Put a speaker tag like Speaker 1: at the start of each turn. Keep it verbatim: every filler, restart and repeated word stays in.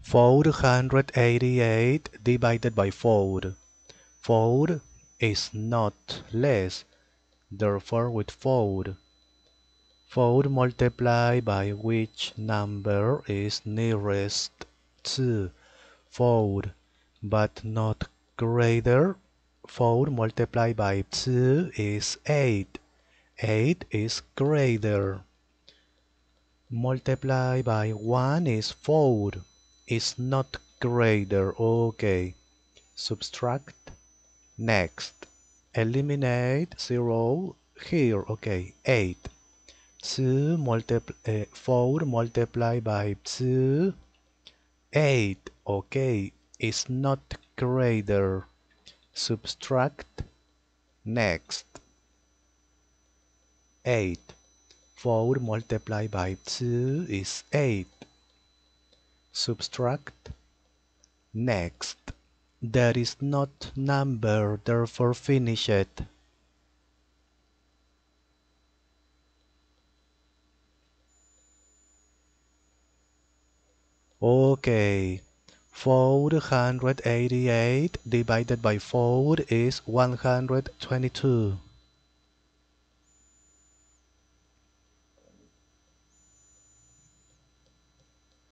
Speaker 1: four hundred eighty-eight divided by four. four is not less, therefore with four. four multiplied by which number is nearest to four, but not greater? four multiplied by two is eight. eight is greater. Multiply by one is four. Is not greater. Okay. Subtract. Next. Eliminate zero here. Okay. eight. two multiply, uh, four multiplied by two. eight. Okay. Is not greater. Subtract. Next. eight. four multiplied by two is eight. Subtract. Next. There is not number, therefore finish it. Okay. four hundred eighty-eight divided by four is one hundred twenty-two.